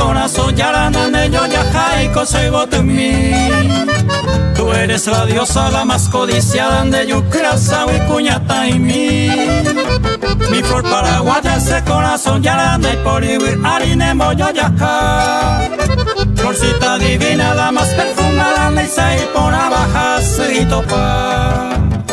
corazón yarana de yo yajaico soy botumí. Tú eres la diosa, la más codiciada de Yucrasa y cuñata y mi flor paraguaya, ese corazón yarana y por vivir harinemo yo yajá. Florcita divina, la más perfumada, le y por abajo y topa.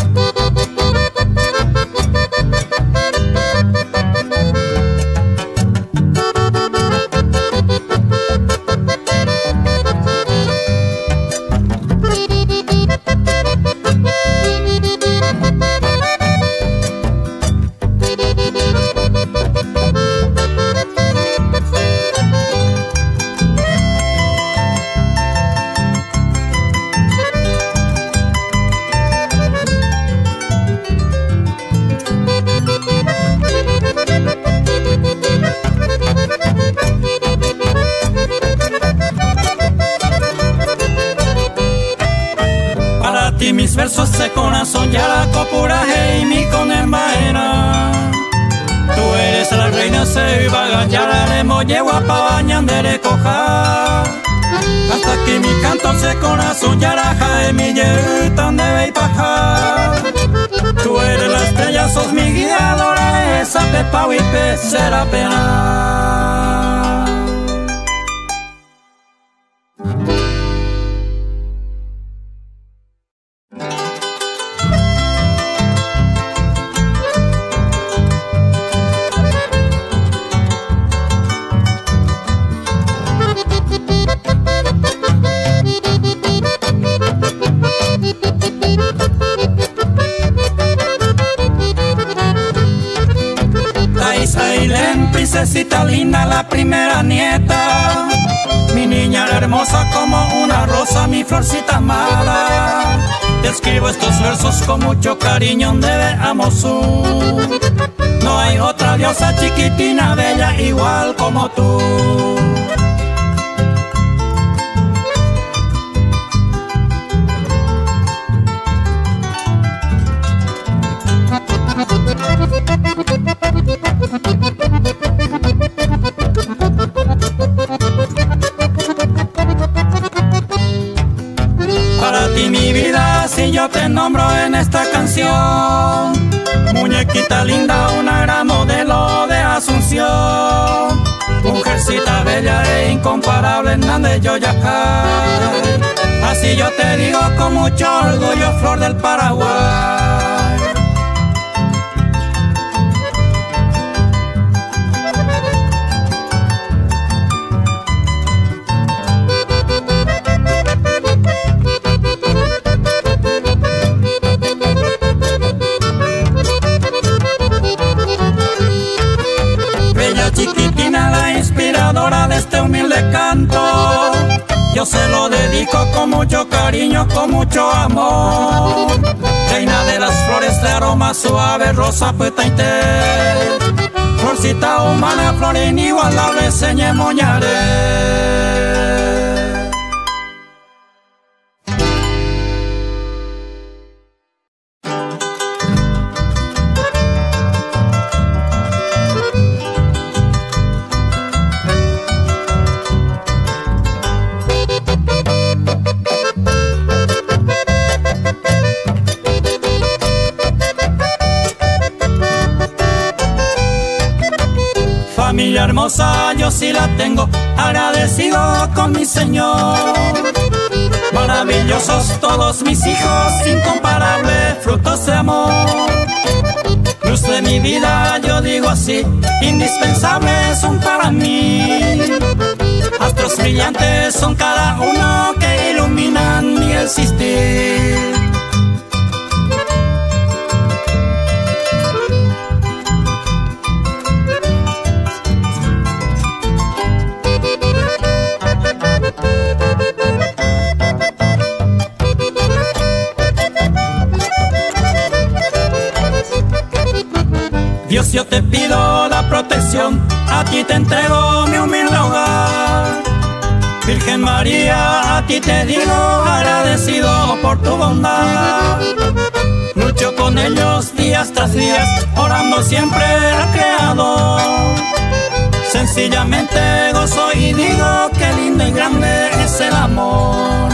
Y mis versos se corazón yara copuraje y mi con el maera. Tú eres la reina se vaga yara le molleva pa bañandere coja. Hasta que mi canto se corazón yara jae mi yerutan debe y paja. Tú eres la estrella, sos mi guiadora, esa pepa huipe será pena. Princesita linda, la primera nieta, mi niña hermosa como una rosa, mi florcita amada. Te escribo estos versos con mucho cariño, donde veamos no hay otra diosa chiquitina, bella igual como tú. Para ti mi vida, si yo te nombro en esta canción, muñequita linda, una gran modelo de Asunción, mujercita bella e incomparable, Nande Yoyacay. Así yo te digo con mucho orgullo, flor del Paraguay. Chiquitina, la inspiradora de este humilde canto, yo se lo dedico con mucho cariño, con mucho amor. Reina de las flores de aroma suave, rosa petaite, florcita humana, flor inigualable, señe moñare. Familia hermosa, yo sí la tengo, agradecido con mi Señor. Maravillosos todos mis hijos, incomparable, frutos de amor. Luz de mi vida, yo digo así, indispensables son para mí. Astros brillantes son cada uno que iluminan mi existir. Dios, yo te pido la protección, a ti te entrego mi humilde hogar. Virgen María, a ti te digo agradecido por tu bondad. Lucho con ellos días tras días, orando siempre al Creador. Sencillamente gozo y digo que lindo y grande es el amor.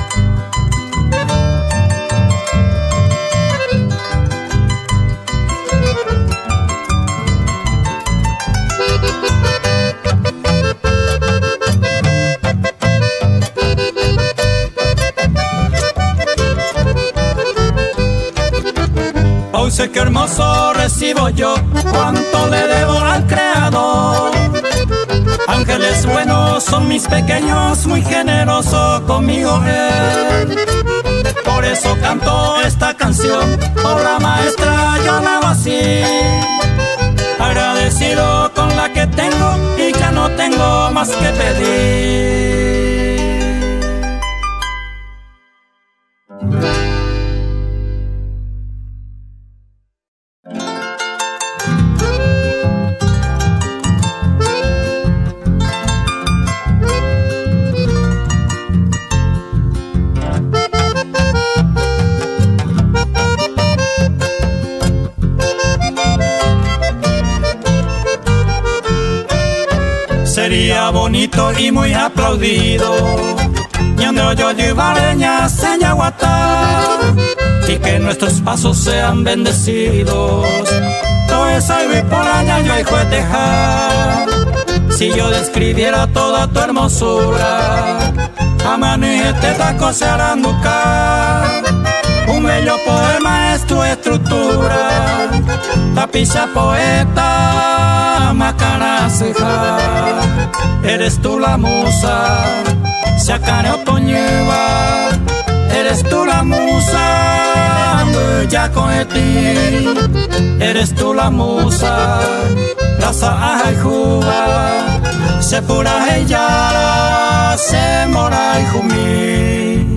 Hoy sé que hermoso recibo yo, cuánto le debo al Creador. Ángeles buenos son mis pequeños, muy generoso conmigo Él. Por eso canto esta canción, obra maestra yo la hago así. Agradecido con la que tengo y ya no tengo más que pedir. Sería bonito y muy aplaudido Ñando yo llevareña señaguata y que nuestros pasos sean bendecidos. Todo esa por allá yo hijo de dejar. Si yo describiera toda tu hermosura, a mano y este taco se harán buscar. Un bello poema es tu estructura, tapiza poeta, macana ceja. Eres tú la musa, se acaneo toñeva. Eres tú la musa, ya con ti. Eres tú la musa, la saja y juga. Se pura y yara, se mora y jumí.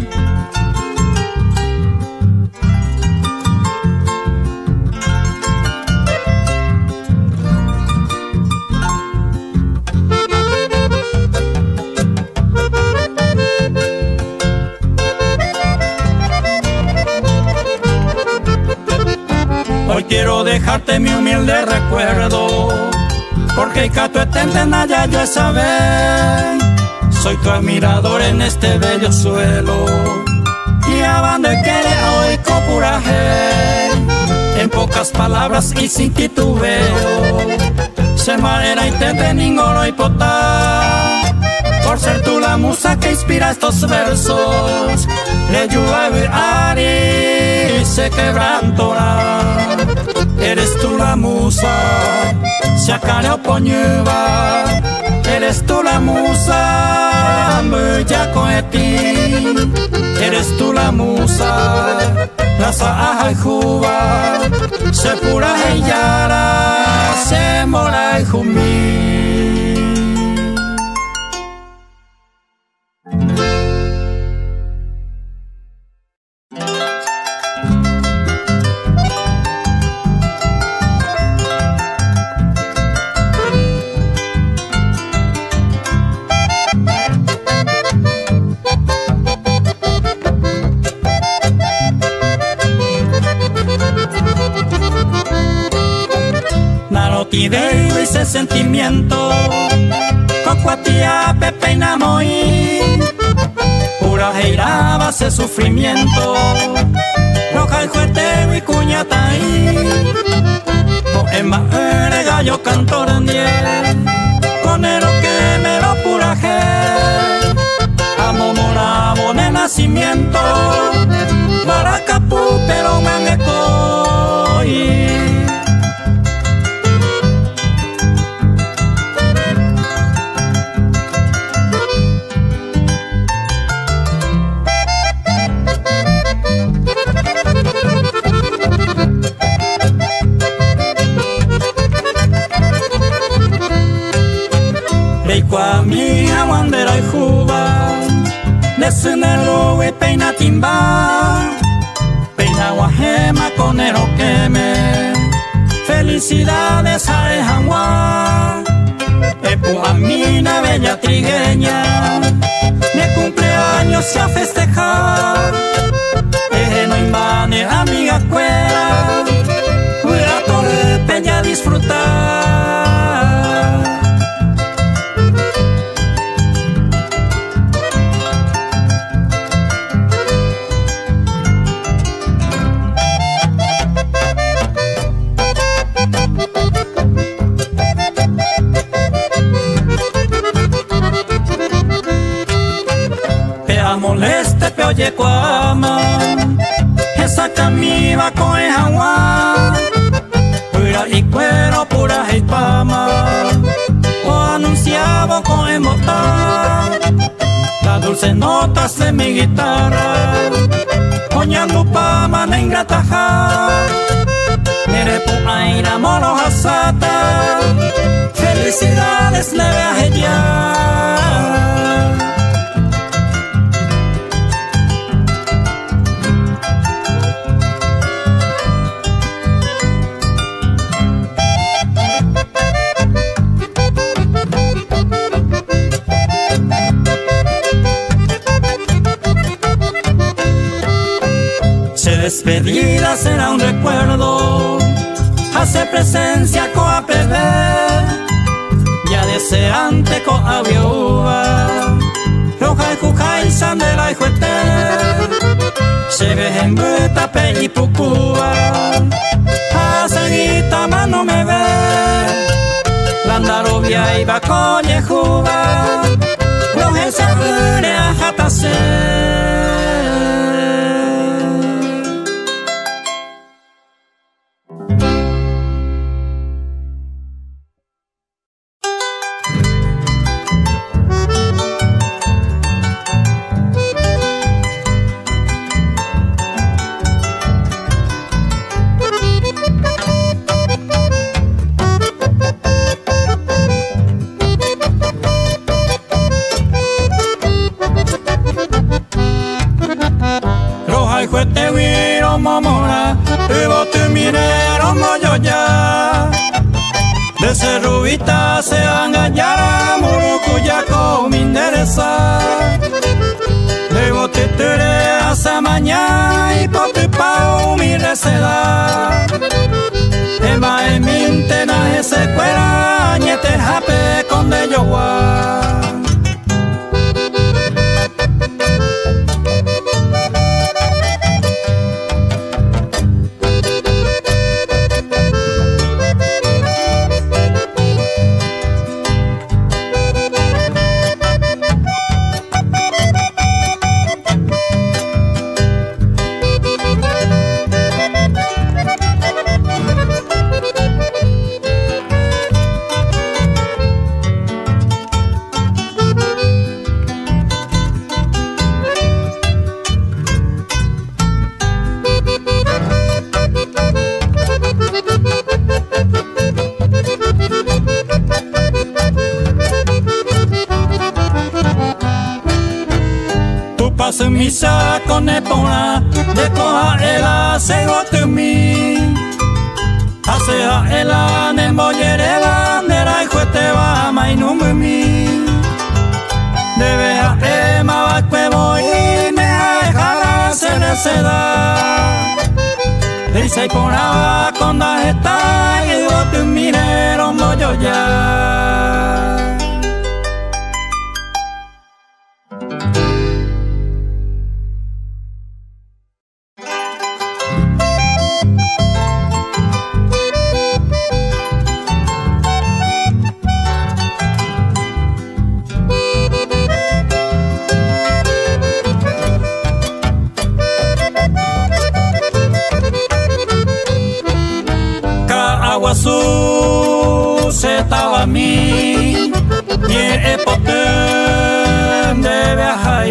Hoy quiero dejarte mi humilde recuerdo, porque Cato Etentenaya yo saber. Soy tu admirador en este bello suelo, y a bande quiere hoy copuraje. En pocas palabras y sin titubeo, se manera y te teningoro y potá. Por ser tú la musa que inspira estos versos, le llueve ari se quebrantora. Eres tú la musa, se acaneo poñeva. Eres tú la musa, ya con ti. Eres tú la musa, la saja y juba. Se pura y yara, se mora y jumí. Narotideo ese sentimiento, cocuatía pepe y namoí. Pura heiraba ese sufrimiento, roja y jueteo y cuñataí. Poema ere gallo cantor en diez, conero que me lo puraje. Amo morabo de nacimiento, maracapú pero me ecoy. Reikua mi aguandera y juba, desunelo y peina timba, peina guajema conero queme. Felicidades a Ejangua, epu a mina bella trigueña, mi cumpleaños se a festejar. Eje no invane amiga cuera, cuida torre peña disfrutar. oye cuama, esa camisa con el agua, pura y cuero, pura y pama, o anunciaba con el motor, las dulces notas de mi guitarra, coñando pama de ingrataja, mere pu aira moro hasata, felicidades le viaje ya. Despedida será un recuerdo, hace presencia con a perder, ya deseante con a viuva, roja y juja y sandela y juete, se ve en bueta pe y pucúa, a seguita mano me ve, landarovia y va con yejuva, roja se abre a jatase. De Cerrubita se van a hallar Murucuya con mi endereza. De Botiture hasta mañana y Potipao mi receda. Ema en mi intena se cuera, ñete jape con de yoguá. Misa con epona de coja ela se gotumi hace a ela ne moyerela ne la juete va mai numumi debe a ema va cuevo y ne a jala se receda dice y pona con da está y gotumi ne rombo yo ya. Aguazú se estaba a mí y el potén de viajar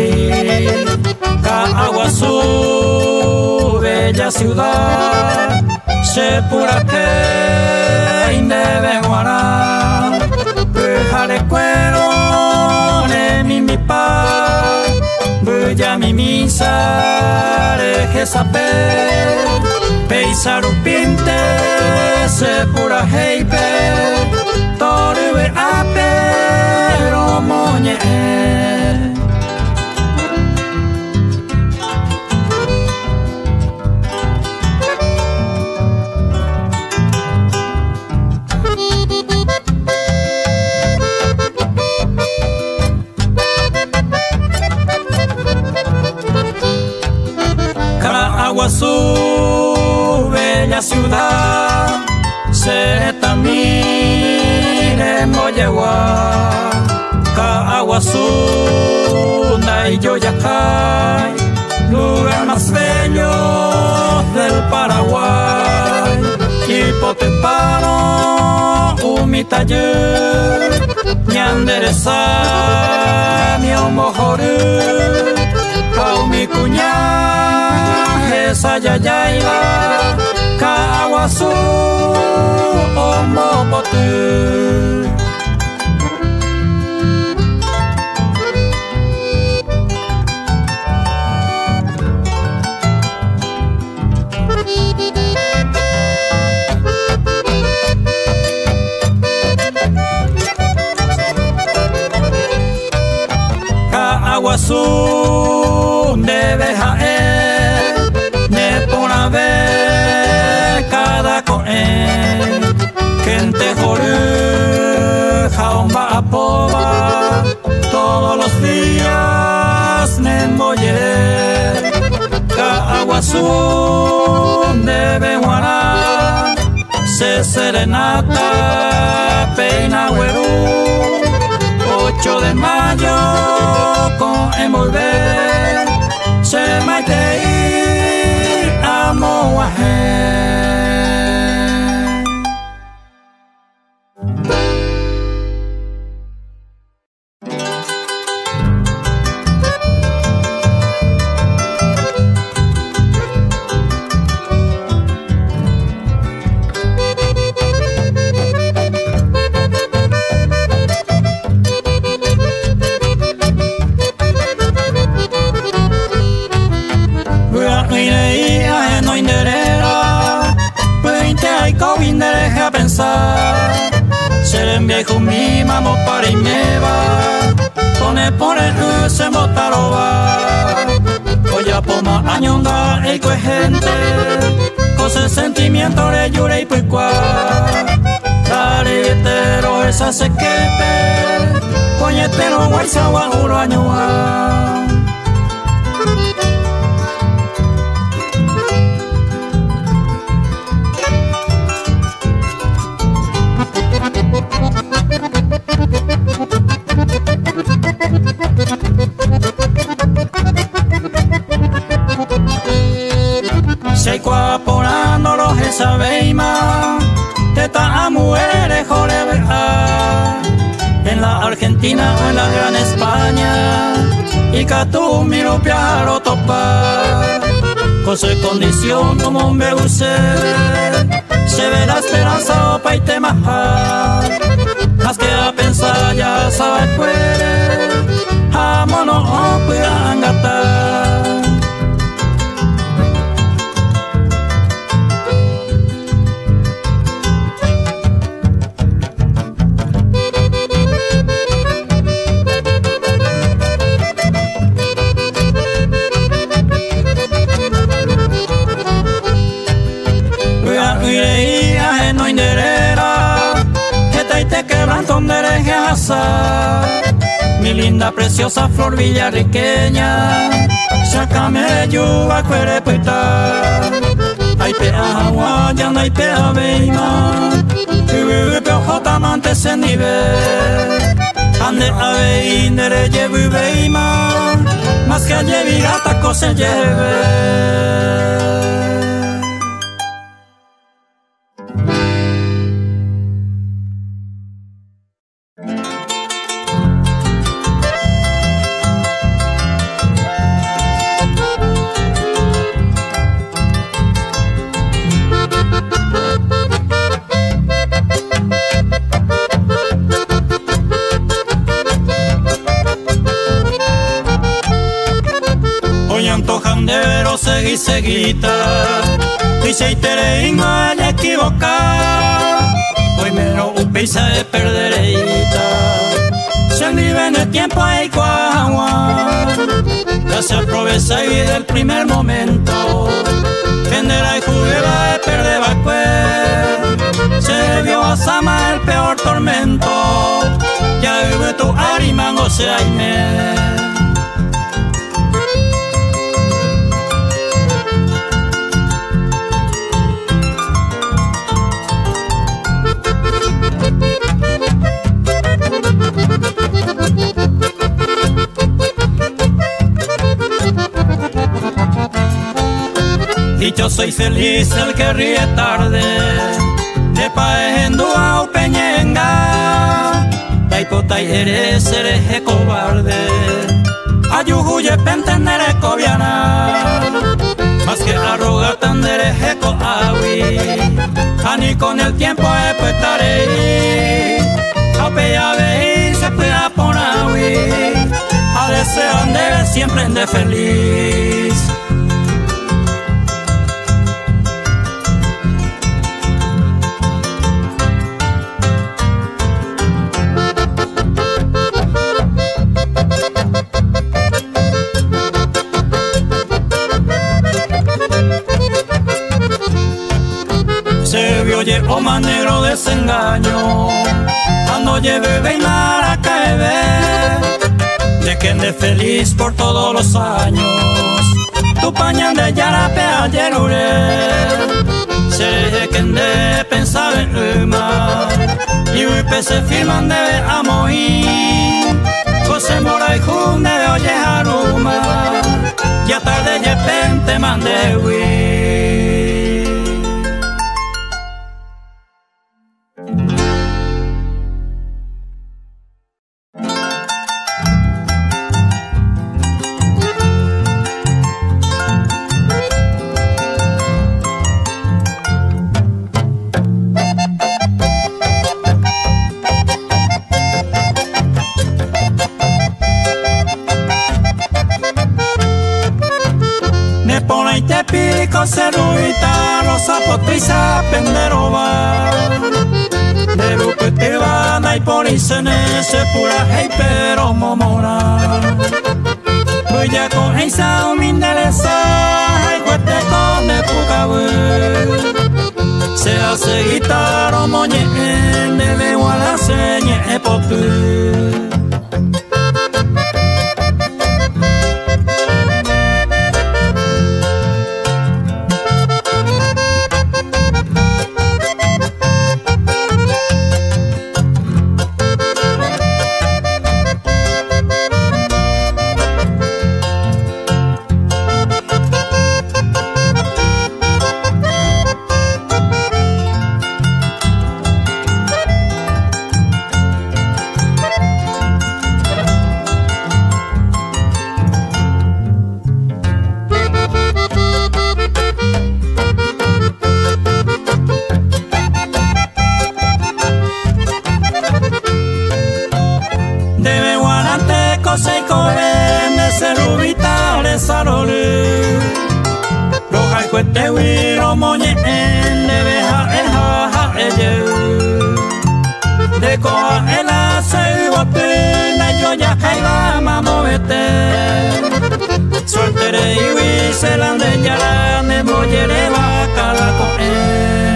Aguazú, bella ciudad se pura que debe guardar dejaré cuero de mi paz bella mi misa deje saber Peisaru pinte se pura heipe torbe ape romoñe Aguazú, bella ciudad, se tamire Moyegua, Aguazú, Naiyoyacay, lugar más bello del Paraguay. Hipotepano, Umitayu, Ñandereza, Miomojoru, Kaumi Kuña, Esa Yayaila, Kawasu, Omopotu. Aguazú debe jaer, ne pona ver cada coen, gente joru, jaomba apoba, todos los días ne moller. Aguazú debe guaná, se serenata, peina huerú. 8 de mayo con envolver se maitei amo wahe. Ser en viejo mi mamo para y me va, pone por el se motaroba. Oya poma añonda el gente, con ese sentimiento de llore y puicua. Daretero esa se quepe, coñetero guaysa guajuro añoa. Se cuaporando los esa veima, teta a mujeres joreba. En la Argentina o en la Gran España, y que tú miro piaro topar. Con su condición como un beuse, se ve la esperanza opa y te majar. Más que a pensar ya sabes puede, amono o puedan gatar. No inderera, que te quebranton de rejaza. Mi linda preciosa flor villarriqueña, sácame de yuba cuerepuita. Ay pe agua, ya no hay pe aveima, y peojota mante se nivel. Ande ave indere lleve veima, más que lleve gata cosa lleve. Antojandero seguí seguita, dice y tere inga ya equivocar. Hoy me lo upisa de perdereita, se vive en el tiempo hay cuagua. Ya se aprovecha y del primer momento, vendera y juguera de perder vacue. Se vio a Sama el peor tormento, ya vive tu arimango se aime. Dichoso y feliz el que ríe tarde, de paendua o peñenga, taipotai eres hereje cobarde, ayuhuye pentenere coviana, más que arrogatan hereje coawi, ani con el tiempo estaré, apeave y se pueda ponawi, a desean de siempre de feliz. Se vio o más negro desengaño, cuando lleve beinar que ve, de que ande feliz por todos los años, tu pañan de yarape a yerure, se deje que ande pensar en mar, y hoy se firman de amoí, José Mora y Jun de oye haruma, ya tarde y repente mande hui. Ceruita, rosa potriza, penderova, de lupe te van y por isene se pura hey pero momora, voy ya con esa humindeleza, y cuete con de pucabu, se hace guitarra moñe, de le guala señe potu. Te huiro moñe en de beja eja de coa el ace guapina yo ya caiga mamovete sueltere y huiselan de yara ne boyere bacala con él.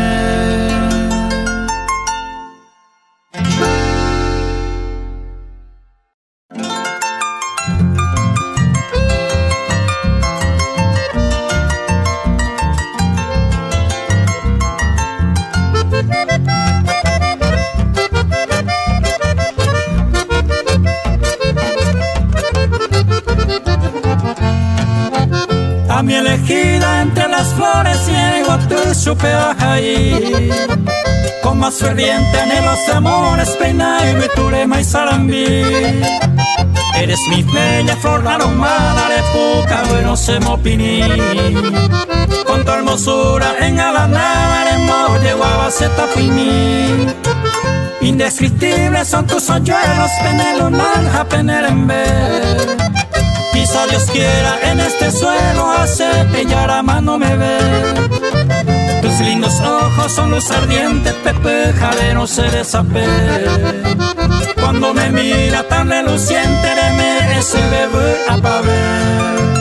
A mi elegida entre las flores ciego tú supe ahí, con más ferviente anhelos de amores peina y viturema y sarambí. Eres mi bella flor aromada de puca, bueno se mopini, con tu hermosura engalanada en molle guabaceta pini. Indescriptibles son tus hoyuelos, penelunar, penerembe. Quizá Dios quiera en este suelo hacer pellar a mano me ve. Tus lindos ojos son luz ardiente, pepe jalero se desape. Cuando me mira tan reluciente, me ese bebé a pa' ver.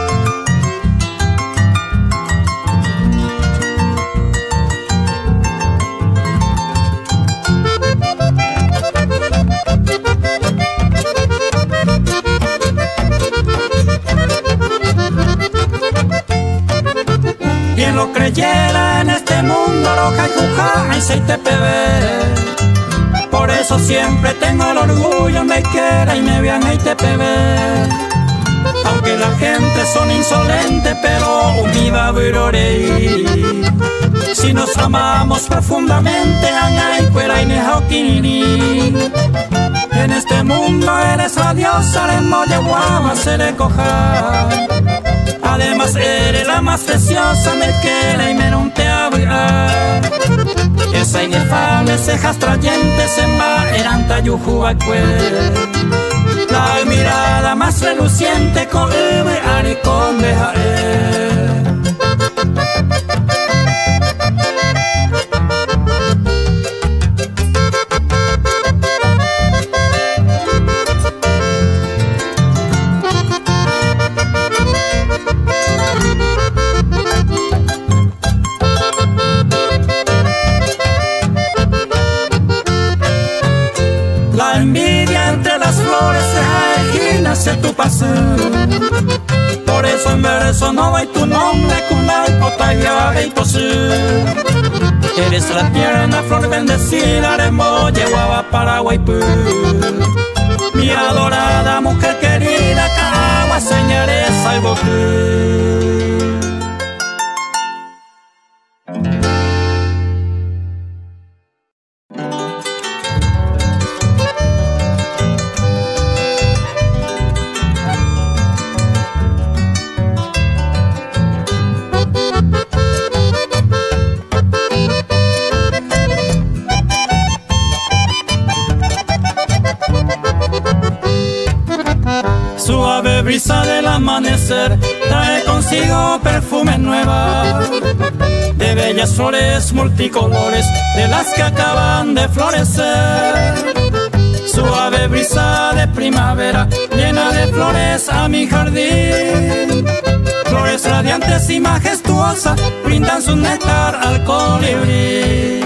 Quien lo creyera en este mundo, roja y juja, y se te pebe. Por eso siempre tengo el orgullo de que era y me vean y te pebe. Aunque la gente son insolente, pero univa virorei. Si nos amamos profundamente, anay cuera y en este mundo eres la diosa, le moyeguama se le coja. Además eres la más preciosa, me quiere y me no te abrirá. Esa inefable cejas trayentes en va eran tayujuacue. La mirada más reluciente con eve aricón de jaer. La envidia entre las flores se nace tu pasión. Por eso en verso no hay tu nombre con la hipotalla y posee. Eres la tierna flor bendecida de Moyeguaba, Paraguay, mi adorada mujer querida, Cagua, señores, salvo tú. Suave brisa del amanecer trae consigo perfume nueva de bellas flores multicolores, de las que acaban de florecer. Suave brisa de primavera llena de flores a mi jardín. Flores radiantes y majestuosas brindan su néctar al colibrí.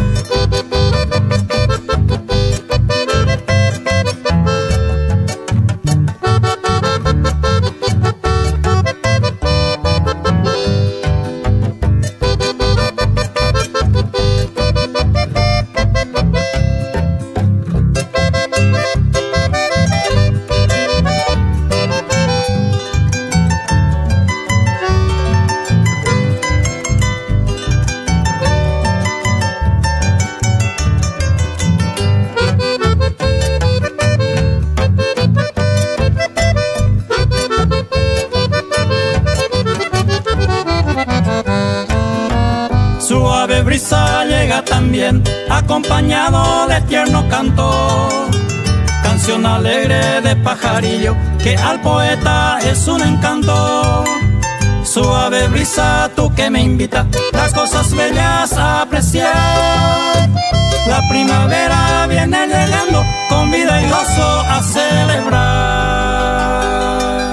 Suave brisa llega también acompañado de tierno canto, canción alegre de pajarillo que al poeta es un encanto. Suave brisa, tú que me invitas las cosas bellas a apreciar. La primavera viene llegando con vida y gozo a celebrar.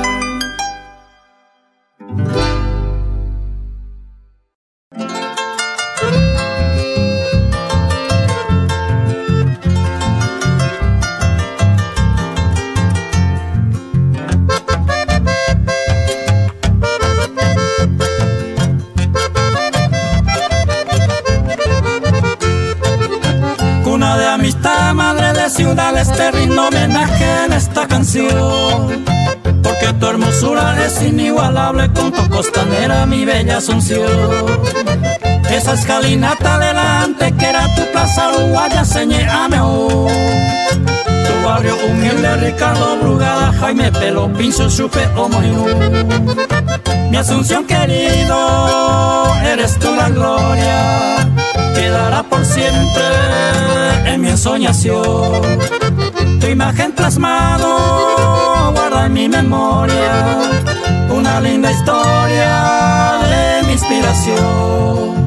Cuna de amistad, madre de ciudades, te rindo homenaje en esta canción, porque tu hermosura es inigualable con tu costanera, mi bella Asunción. Esa escalinata delante que era tu plaza uruguaya, señéame. Tu barrio humilde, Ricardo Brugada, Jaime Pelo, Pincho, Chupe, Omoinú. Mi Asunción querido, eres tú la gloria, quedará por siempre en mi ensoñación. Tu imagen plasmado guarda en mi memoria una linda historia de mi inspiración.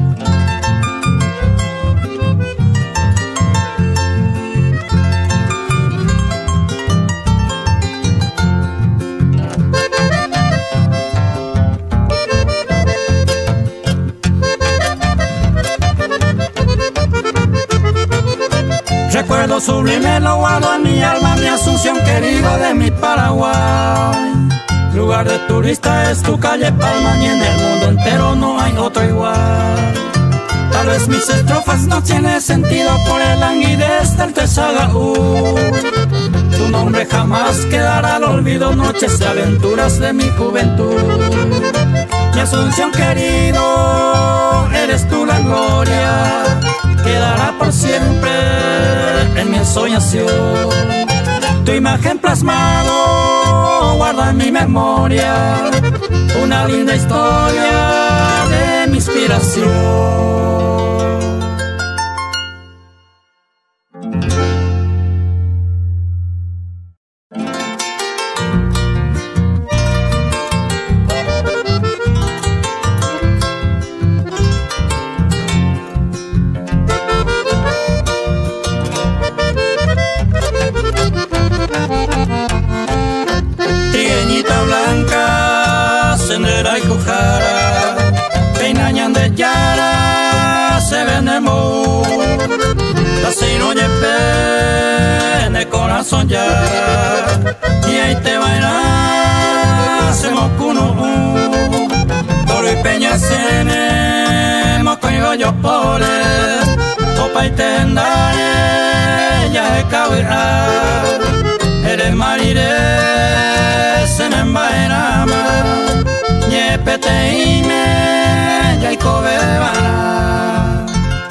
Recuerdo sublime lo guardo en mi alma, mi Asunción querido de mi Paraguay. Lugar de turista es tu calle Palma, y en el mundo entero no hay otro igual. Tal vez mis estrofas no tienen sentido por el languidez del Tesagaú. Tu nombre jamás quedará al olvido, noches de aventuras de mi juventud. Mi Asunción querido, eres tú la gloria, quedará por siempre en mi ensoñación. Tu imagen plasmado guarda en mi memoria una linda historia de mi inspiración. Sendera y Cujara, Peinañan de Yara, se venemos, la sino yepe, de corazón Yara, y ahí te vaina, se mocuno, Toro y Peña Sene, mocoyo yo pole, Opa y Tendare, ya he cabira, eres marire, se me envaenama. Peteime ya y cobebana.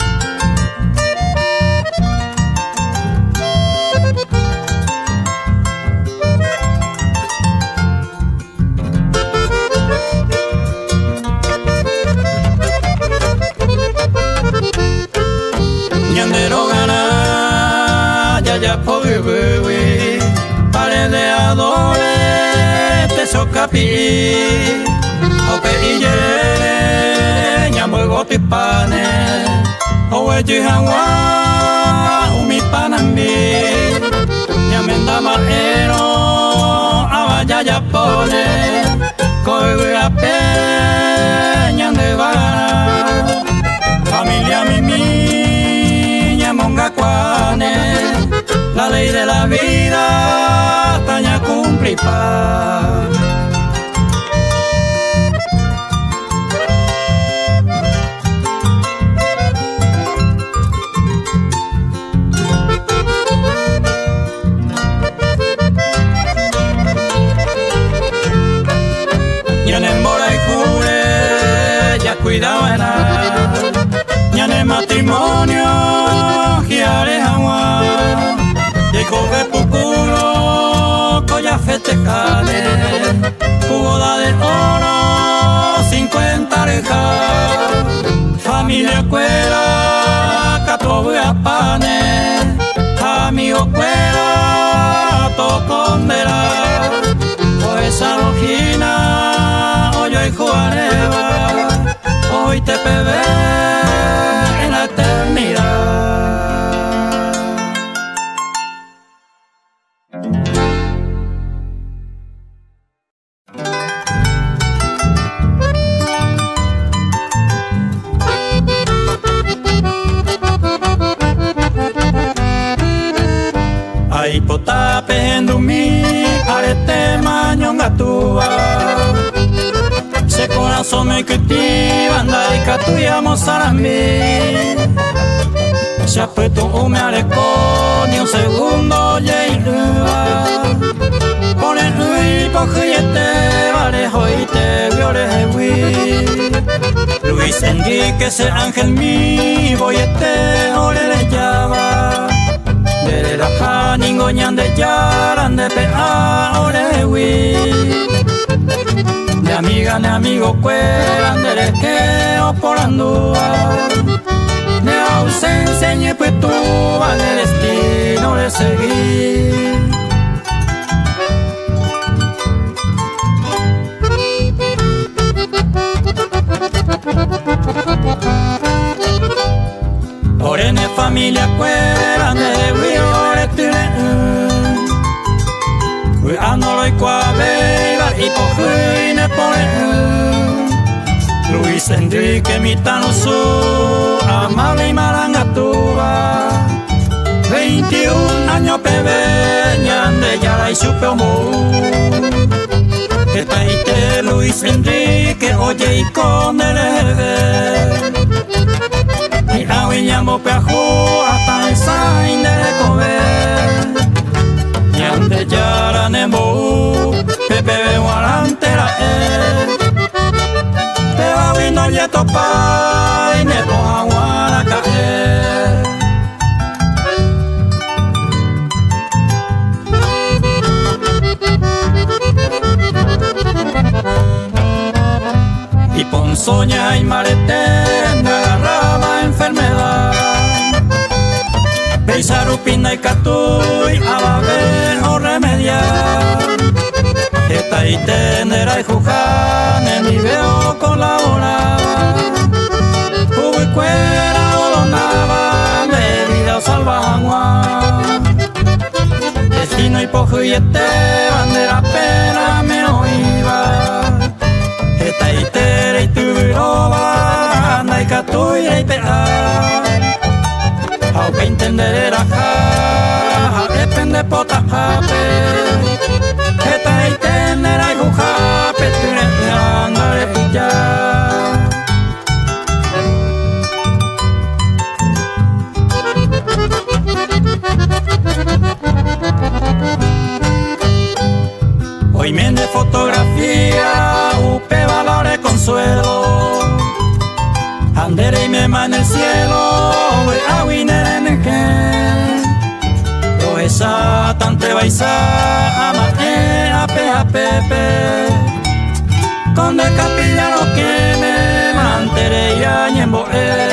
Ñandero gana ya pobre pare de adore te socapi. Ope ije nyambo goti pane owe jihawa umi panambi nyamenda maero awaya ya pone koe ape nyande vara familia mimi nyamonga kwane la ley de la vida taña cumplipa. Cuidado en ñane matrimonio giare agua y coge puculo coya festejale boda de oro 50 rejas familia cuera catobu a pane amigo cuera tocondera o esa rojina hoyo y juareva. Hoy te pevé en la eternidad. Ay potape en dumi arete mañongatua. Se corazón me cultiva, anda y catuyamos a mí. Se apretó o me arecó ni un segundo lleirua. Pone y cojete, vale, hoy te viore hui. Luis Enrique, ese ángel mi, voy ole le llama. De la janingoñan de yaran de pea, ole hui. De amiga ni amigo cueran de lequeo por andúa. De ausencia y pues tú al destino de seguir. Por en familia cueran de huiore andolo y cuaveva y cojuine pone Luis Enrique mitano su amable y marangatúa 21 años peveñan de yara y su peomú que taite Luis Enrique oye y con el y ahuiñamo peajú hasta el sain de comer yara nembo pepe guarantera te va vino ya topa y me ponga guaracae. Y ponzoña y marete me agarraba enfermedad. Beisarupina y catuy a baber o remediar. Esta y tendera y juján en mi veo colaborar. Hubo y cuera o donaba bebida o salvagua. Destino y pojo y bandera pena me oíba. Esta y tere y turoba anda y catuy y pea. Aunque entender ja, depende pota jape. Esta y tener ay jujape, ture anda y ya. Hoy me de fotografía, upe valore consuelo. Andere y me en el cielo, voy a winner en el gen. Esa tante baisa, ama a pepe. Con de capilla lo que me mantere y añembo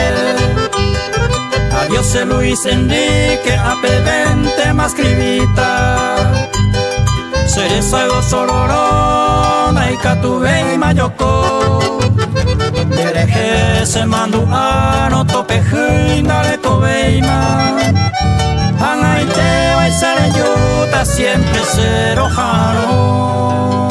adiós se Luis Enrique, a pevente más cribita. Seres algo sororona y catube y mayoko. Dereje se mandu ano tope dale cobeima. Anaite va y ser yuta siempre ser ojano.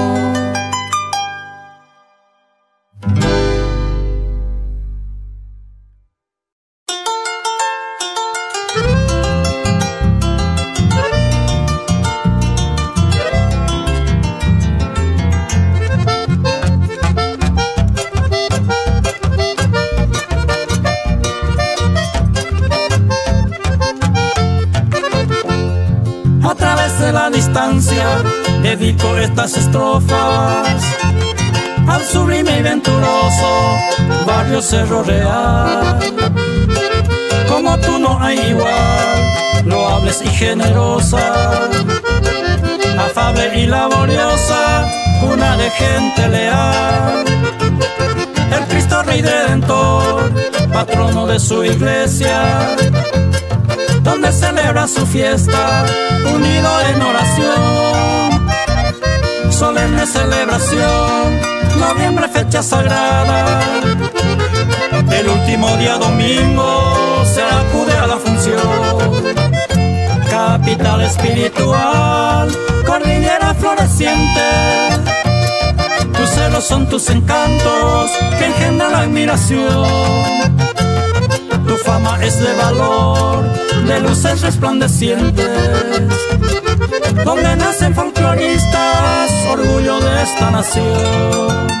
La distancia, dedico estas estrofas al sublime y venturoso barrio Cerro Real. Como tú no hay igual, loables y generosa, afable y laboriosa, cuna de gente leal. El Cristo Rey Redentor, patrono de su iglesia, donde celebra su fiesta, unido en oración. Solemne celebración, noviembre fecha sagrada. El último día domingo se acude a la función. Capital espiritual, cordillera floreciente. Tus celos son tus encantos que engendran la admiración. Tu fama es de valor, de luces resplandecientes, donde nacen folcloristas, orgullo de esta nación.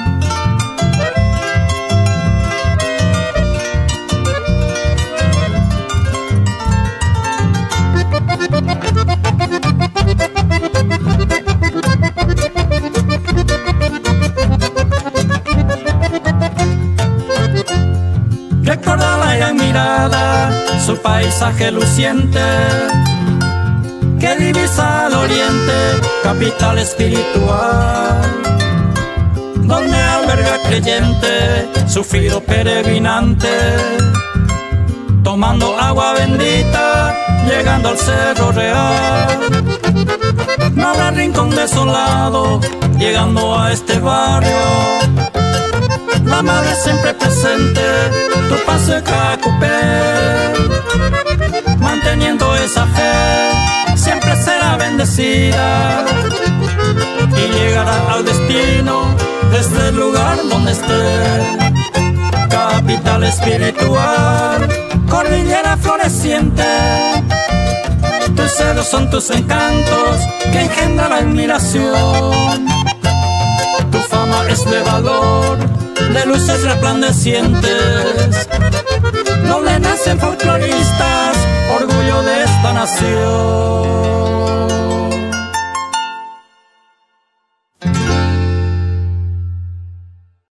Recuerda la gran mirada, su paisaje luciente, que divisa al oriente, capital espiritual, donde alberga creyente, sufrido peregrinante, tomando agua bendita, llegando al Cerro Real. No habrá rincón desolado, llegando a este barrio. La madre siempre presente, tu paso de Cacupé, manteniendo esa fe, siempre será bendecida y llegará al destino desde el lugar donde esté. Capital espiritual, cordillera floreciente, tus celos son tus encantos que engendran la admiración. Tu fama es de valor, de luces resplandecientes, donde nacen folcloristas, orgullo de esta nación.